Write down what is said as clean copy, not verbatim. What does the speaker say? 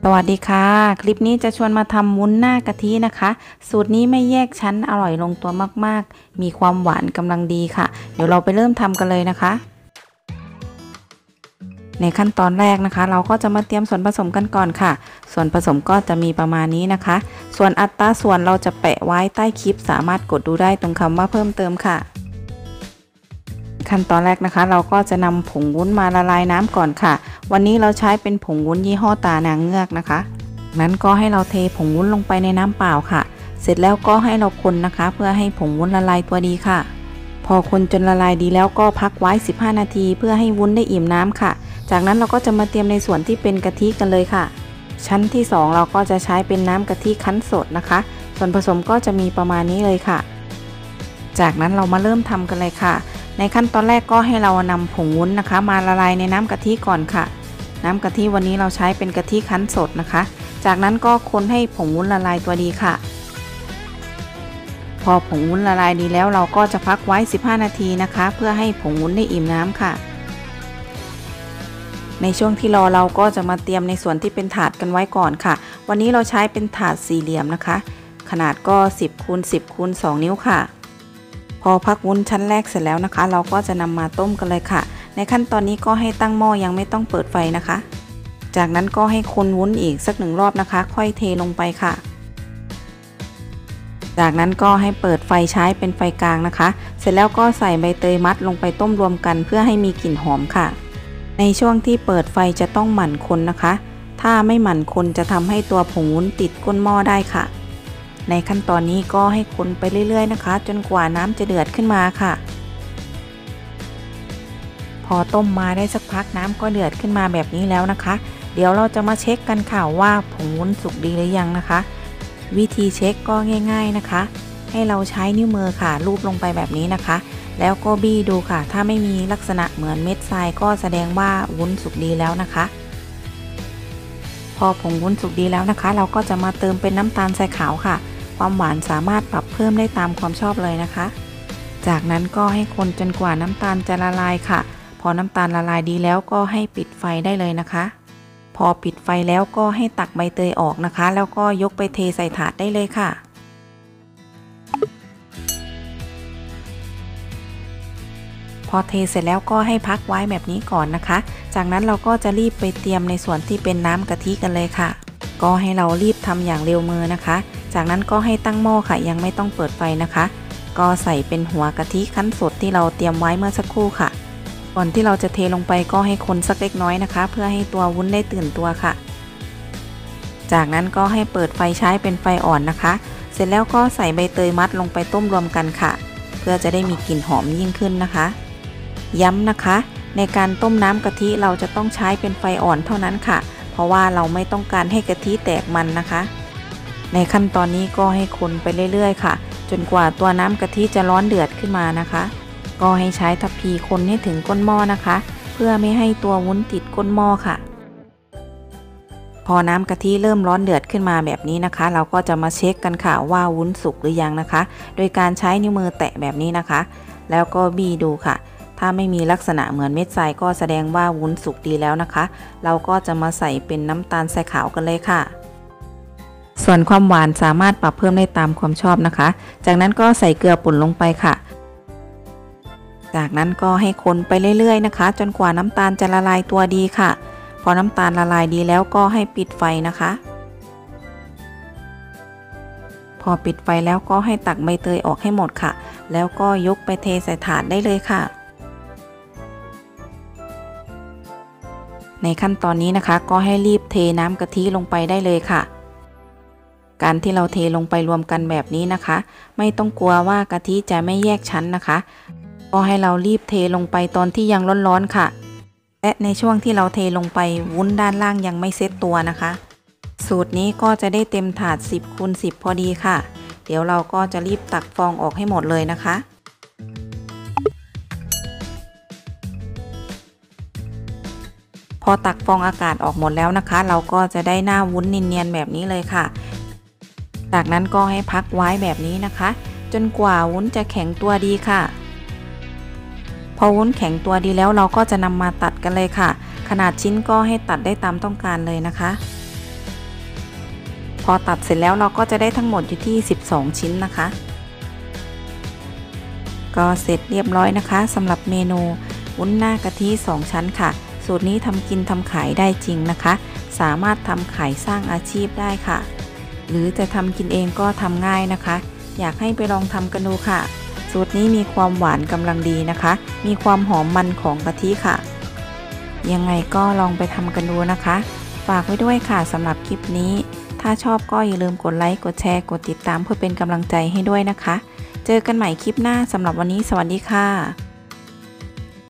วัสดีค่ะคลิปนี้จะชวนมาทำวุ้นหน้ากะทินะคะสูตรนี้ไม่แยกชั้นอร่อยลงตัวมากๆมีความหวานกำลังดีค่ะเดี๋ยวเราไปเริ่มทำกันเลยนะคะในขั้นตอนแรกนะคะเราก็จะมาเตรียมส่วนผสมกันก่อนค่ะส่วนผสมก็จะมีประมาณนี้นะคะส่วนอัตราส่วนเราจะแปะไว้ใต้คลิปสามารถกดดูได้ตรงคำว่าเพิ่มเติมค่ะขั้นตอนแรกนะคะเราก็จะนำผงวุ้นมาละลายน้ำก่อนค่ะวันนี้เราใช้เป็นผงวุ้นยี่ห้อตานางเงือกนะคะนั้นก็ให้เราเทผงวุ้นลงไปในน้ำเปล่าค่ะเสร็จแล้วก็ให้เราคนนะคะเพื่อให้ผงวุ้นละลายตัวดีค่ะพอคนจนละลายดีแล้วก็พักไว้15นาทีเพื่อให้วุ้นได้อิ่มน้ำค่ะจากนั้นเราก็จะมาเตรียมในส่วนที่เป็นกะทิกันเลยค่ะชั้นที่2เราก็จะใช้เป็นน้ำกะทิคั้นสดนะคะส่วนผสมก็จะมีประมาณนี้เลยค่ะจากนั้นเรามาเริ่มทำกันเลยค่ะในขั้นตอนแรกก็ให้เรานำผงวุ้นนะคะมาละลายในน้ำกะทิก่อนค่ะน้ำกะทิวันนี้เราใช้เป็นกะทิคั้นสดนะคะจากนั้นก็คนให้ผงวุ้นละลายตัวดีค่ะพอผงวุ้นละลายดีแล้วเราก็จะพักไว้15นาทีนะคะเพื่อให้ผงวุ้นได้อิ่มน้ำค่ะในช่วงที่รอเราก็จะมาเตรียมในส่วนที่เป็นถาดกันไว้ก่อนค่ะวันนี้เราใช้เป็นถาดสี่เหลี่ยมนะคะขนาดก็10 คูณ 10 คูณ 2 นิ้วค่ะพอพักวุ้นชั้นแรกเสร็จแล้วนะคะเราก็จะนำมาต้มกันเลยค่ะในขั้นตอนนี้ก็ให้ตั้งหม้อยังไม่ต้องเปิดไฟนะคะจากนั้นก็ให้คนวุ้นอีกสัก1 รอบนะคะค่อยเทลงไปค่ะจากนั้นก็ให้เปิดไฟใช้เป็นไฟกลางนะคะเสร็จแล้วก็ใส่ใบเตยมัดลงไปต้มรวมกันเพื่อให้มีกลิ่นหอมค่ะในช่วงที่เปิดไฟจะต้องหมั่นคนนะคะถ้าไม่หมั่นคนจะทำให้ตัวผงวุ้นติดก้นหม้อได้ค่ะในขั้นตอนนี้ก็ให้คนไปเรื่อยๆนะคะจนกว่าน้ำจะเดือดขึ้นมาค่ะพอต้มมาได้สักพักน้ำก็เดือดขึ้นมาแบบนี้แล้วนะคะเดี๋ยวเราจะมาเช็คกันค่ะว่าผงวุ้นสุกดีหรือยังนะคะวิธีเช็คก็ง่ายๆนะคะให้เราใช้นิ้วมือค่ะลูบลงไปแบบนี้นะคะแล้วก็บี้ดูค่ะถ้าไม่มีลักษณะเหมือนเม็ดทรายก็แสดงว่าวุ้นสุกดีแล้วนะคะพอผงวุ้นสุกดีแล้วนะคะเราก็จะมาเติมเป็นน้ำตาลทรายขาวค่ะความหวานสามารถปรับเพิ่มได้ตามความชอบเลยนะคะจากนั้นก็ให้คนจนกว่าน้ำตาลจะละลายค่ะพอน้ำตาลละลายดีแล้วก็ให้ปิดไฟได้เลยนะคะพอปิดไฟแล้วก็ให้ตักใบเตยออกนะคะแล้วก็ยกไปเทใส่ถาดได้เลยค่ะพอเทเสร็จแล้วก็ให้พักไว้แบบนี้ก่อนนะคะจากนั้นเราก็จะรีบไปเตรียมในส่วนที่เป็นน้ำกะทิกันเลยค่ะก็ให้เรารีบทำอย่างเร็วมือนะคะจากนั้นก็ให้ตั้งหม้อค่ะยังไม่ต้องเปิดไฟนะคะก็ใส่เป็นหัวกะทิคั้นสดที่เราเตรียมไว้เมื่อสักครู่ค่ะก่อนที่เราจะเทลงไปก็ให้คนสักเล็กน้อยนะคะเพื่อให้ตัววุ้นได้ตื่นตัวค่ะจากนั้นก็ให้เปิดไฟใช้เป็นไฟอ่อนนะคะเสร็จแล้วก็ใส่ใบเตยมัดลงไปต้มรวมกันค่ะเพื่อจะได้มีกลิ่นหอมยิ่งขึ้นนะคะย้ำนะคะในการต้มน้ำกะทิเราจะต้องใช้เป็นไฟอ่อนเท่านั้นค่ะเพราะว่าเราไม่ต้องการให้กะทิแตกมันนะคะในขั้นตอนนี้ก็ให้คนไปเรื่อยๆค่ะจนกว่าตัวน้ำกะทิจะร้อนเดือดขึ้นมานะคะก็ให้ใช้ทัพพีคนให้ถึงก้นหม้อนะคะเพื่อไม่ให้ตัววุ้นติดก้นหม้อค่ะพอน้ำกะทิเริ่มร้อนเดือดขึ้นมาแบบนี้นะคะเราก็จะมาเช็คกันค่ะว่าวุ้นสุกหรือยังนะคะโดยการใช้นิ้วมือแตะแบบนี้นะคะแล้วก็บี้ดูค่ะถ้าไม่มีลักษณะเหมือนเม็ดทรายก็แสดงว่าวุ้นสุกดีแล้วนะคะเราก็จะมาใส่เป็นน้ำตาลทรายขาวกันเลยค่ะส่วนความหวานสามารถปรับเพิ่มได้ตามความชอบนะคะจากนั้นก็ใส่เกลือป่นลงไปค่ะจากนั้นก็ให้คนไปเรื่อยๆนะคะจนกว่าน้ำตาลจะละลายตัวดีค่ะพอน้ำตาลละลายดีแล้วก็ให้ปิดไฟนะคะพอปิดไฟแล้วก็ให้ตักใบเตยออกให้หมดค่ะแล้วก็ยกไปเทใส่ถาดได้เลยค่ะในขั้นตอนนี้นะคะก็ให้รีบเทน้ำกะทิลงไปได้เลยค่ะการที่เราเทลงไปรวมกันแบบนี้นะคะไม่ต้องกลัวว่ากะทิจะไม่แยกชั้นนะคะก็ให้เรารีบเทลงไปตอนที่ยังร้อนๆค่ะและในช่วงที่เราเทลงไปวุ้นด้านล่างยังไม่เซ็ตตัวนะคะสูตรนี้ก็จะได้เต็มถาด10 คูณ 10พอดีค่ะเดี๋ยวเราก็จะรีบตักฟองออกให้หมดเลยนะคะพอตักฟองอากาศออกหมดแล้วนะคะเราก็จะได้หน้าวุ้นเนียนๆแบบนี้เลยค่ะจากนั้นก็ให้พักไว้แบบนี้นะคะจนกว่าวุ้นจะแข็งตัวดีค่ะพอวุ้นแข็งตัวดีแล้วเราก็จะนำมาตัดกันเลยค่ะขนาดชิ้นก็ให้ตัดได้ตามต้องการเลยนะคะอตัดเสร็จแล้วเราก็จะได้ทั้งหมดอยู่ที่12ชิ้นนะคะก็เสร็จเรียบร้อยนะคะสำหรับเมนูวุ้นหน้ากะทิ2ชั้นค่ะสูตรนี้ทำกินทำขายได้จริงนะคะสามารถทำขายสร้างอาชีพได้ค่ะหรือจะทำกินเองก็ทำง่ายนะคะอยากให้ไปลองทำกันดูค่ะสูตรนี้มีความหวานกำลังดีนะคะมีความหอมมันของกะทิค่ะยังไงก็ลองไปทำกันดูนะคะฝากไว้ด้วยค่ะสำหรับคลิปนี้ถ้าชอบก็อย่าลืมกดไลค์กดแชร์กดติดตามเพื่อเป็นกำลังใจให้ด้วยนะคะเจอกันใหม่คลิปหน้าสำหรับวันนี้สวัสดีค่ะ